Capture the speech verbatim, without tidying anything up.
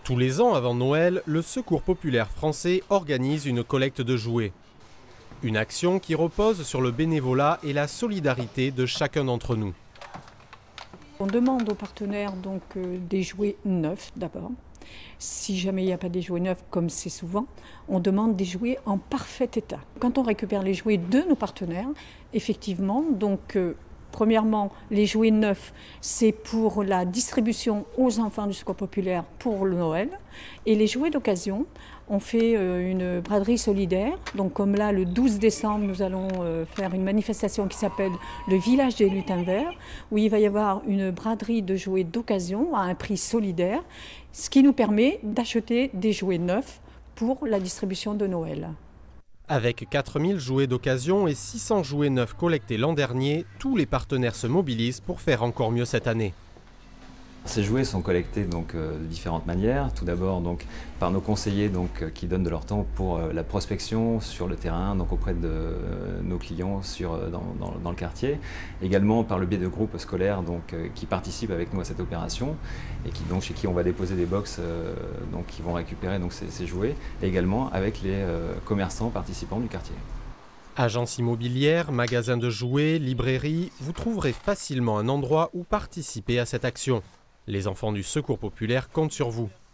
Tous les ans avant Noël, le Secours populaire français organise une collecte de jouets. Une action qui repose sur le bénévolat et la solidarité de chacun d'entre nous. On demande aux partenaires donc euh, des jouets neufs d'abord. Si jamais il n'y a pas des jouets neufs, comme c'est souvent, on demande des jouets en parfait état. Quand on récupère les jouets de nos partenaires, effectivement, donc euh, premièrement, les jouets neufs, c'est pour la distribution aux enfants du Secours populaire pour le Noël. Et les jouets d'occasion, on fait une braderie solidaire. Donc comme là, le douze décembre, nous allons faire une manifestation qui s'appelle le village des lutins verts, où il va y avoir une braderie de jouets d'occasion à un prix solidaire, ce qui nous permet d'acheter des jouets neufs pour la distribution de Noël. Avec quatre mille jouets d'occasion et six cents jouets neufs collectés l'an dernier, tous les partenaires se mobilisent pour faire encore mieux cette année. Ces jouets sont collectés donc, euh, de différentes manières. Tout d'abord donc, par nos conseillers donc, euh, qui donnent de leur temps pour euh, la prospection sur le terrain, donc auprès de euh, nos clients sur, euh, dans, dans, dans le quartier. Également par le biais de groupes scolaires donc, euh, qui participent avec nous à cette opération et qui, donc, chez qui on va déposer des box euh, donc, qui vont récupérer donc, ces, ces jouets. Et également avec les euh, commerçants participants du quartier. Agences immobilières, magasins de jouets, librairies, vous trouverez facilement un endroit où participer à cette action. Les enfants du Secours populaire comptent sur vous.